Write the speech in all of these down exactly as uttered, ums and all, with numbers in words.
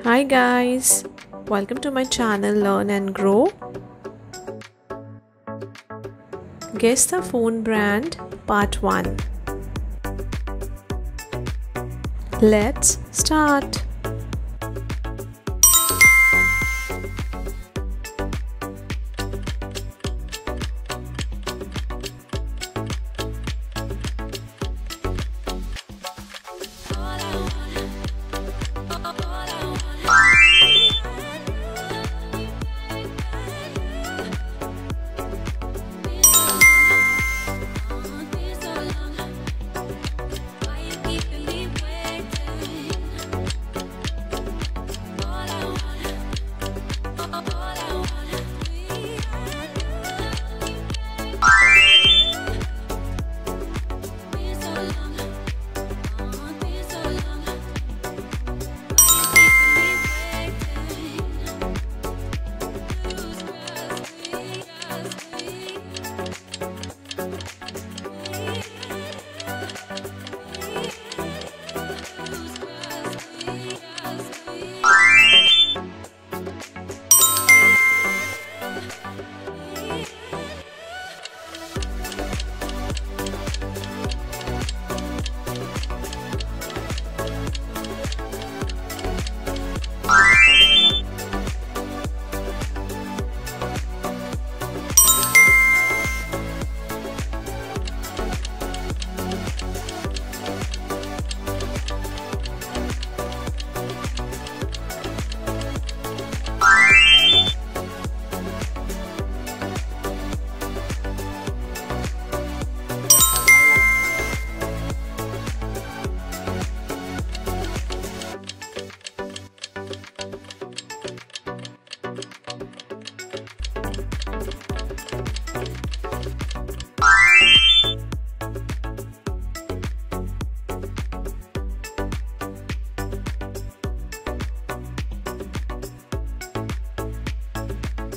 Hi guys, welcome to my channel Learn and Grow. Guess the phone brand part one. Let's start.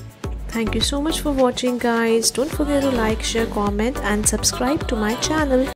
Thank you so much for watching guys. Don't forget to like, share, comment and subscribe to my channel.